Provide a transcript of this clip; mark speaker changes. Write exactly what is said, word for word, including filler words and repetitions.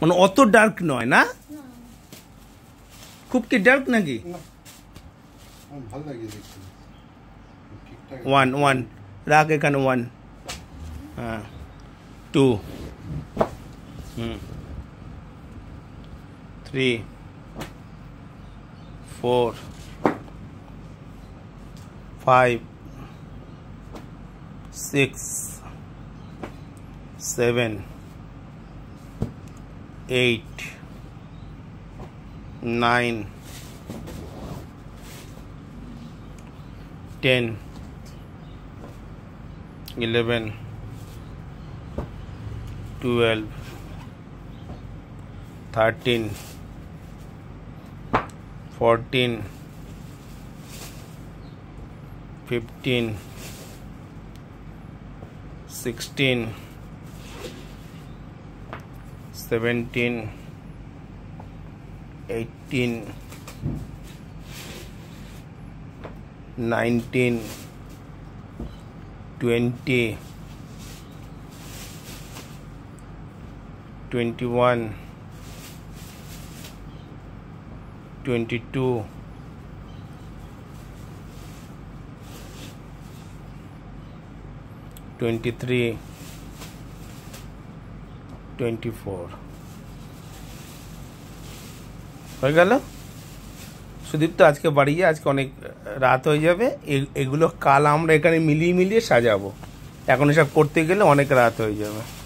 Speaker 1: মানে অত ডার্ক নয় না, খুব কি ডার্ক নাকি?
Speaker 2: ভালো লাগে দেখতে।
Speaker 1: ওয়ান ওয়ান রাখ এখানে, ওয়ান, হ্যাঁ, two, hmm, three, four, five, six, seven, eight, nine, ten, eleven, twelve, thirteen, fourteen, fifteen, sixteen, seventeen, eighteen, nineteen, twenty, twenty one, twenty two, twenty three, twenty four. হয়ে গেল সুদীপ্ত, আজকে বাড়ি গিয়ে, আজকে অনেক রাত হয়ে যাবে, এগুলো কাল আমরা এখানে মিলিয়ে মিলিয়ে সাজাবো, এখন এসব করতে গেলে অনেক রাত হয়ে যাবে।